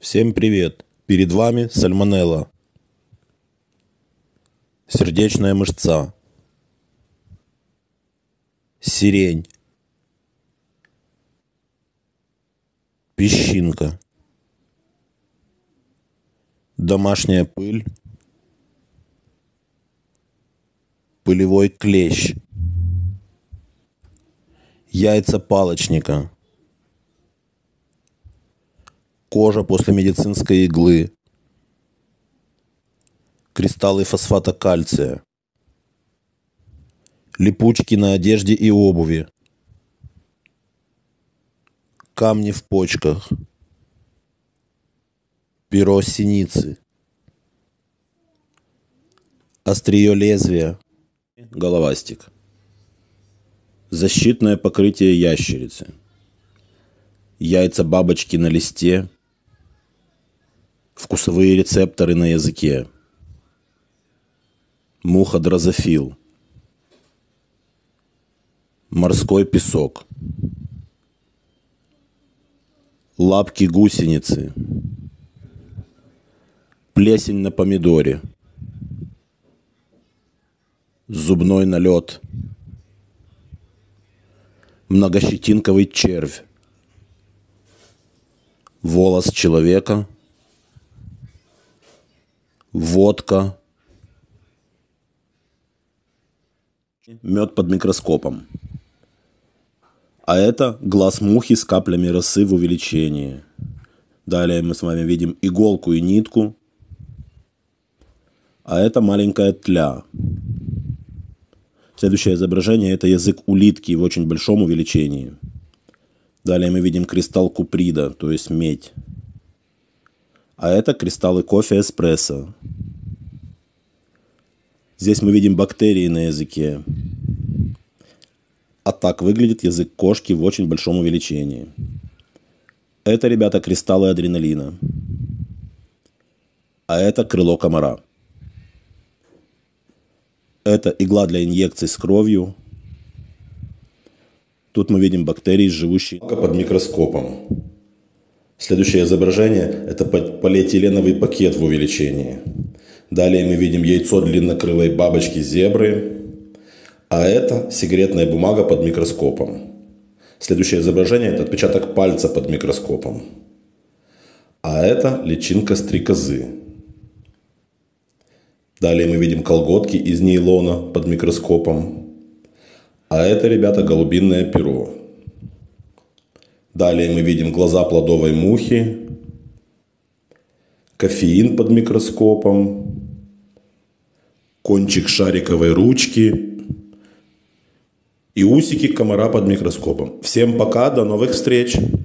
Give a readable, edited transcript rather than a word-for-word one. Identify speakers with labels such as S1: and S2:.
S1: Всем привет! Перед вами сальмонелла, сердечная мышца, сирень, песчинка, домашняя пыль, пылевой клещ, яйца палочника, кожа после медицинской иглы, кристаллы фосфата кальция, липучки на одежде и обуви, камни в почках, перо синицы, острие лезвия, головастик, защитное покрытие ящерицы, яйца бабочки на листе, вкусовые рецепторы на языке, муха дрозофил, морской песок, лапки гусеницы, плесень на помидоре, зубной налет, многощетинковый червь, волос человека, водка, мед под микроскопом. А это глаз мухи с каплями росы в увеличении. Далее мы с вами видим иголку и нитку. А это маленькая тля. Следующее изображение – это язык улитки в очень большом увеличении. Далее мы видим кристалл куприда, то есть медь. А это кристаллы кофе эспрессо. Здесь мы видим бактерии на языке. А так выглядит язык кошки в очень большом увеличении. Это, ребята, кристаллы адреналина. А это крыло комара. Это игла для инъекций с кровью. Тут мы видим бактерии, живущие под микроскопом. Следующее изображение – это полиэтиленовый пакет в увеличении. Далее мы видим яйцо длиннокрылой бабочки зебры. А это сигаретная бумага под микроскопом. Следующее изображение – это отпечаток пальца под микроскопом. А это личинка стрекозы. Далее мы видим колготки из нейлона под микроскопом. А это, ребята, голубиное перо. Далее мы видим глаза плодовой мухи, кофеин под микроскопом, кончик шариковой ручки и усики комара под микроскопом. Всем пока, до новых встреч!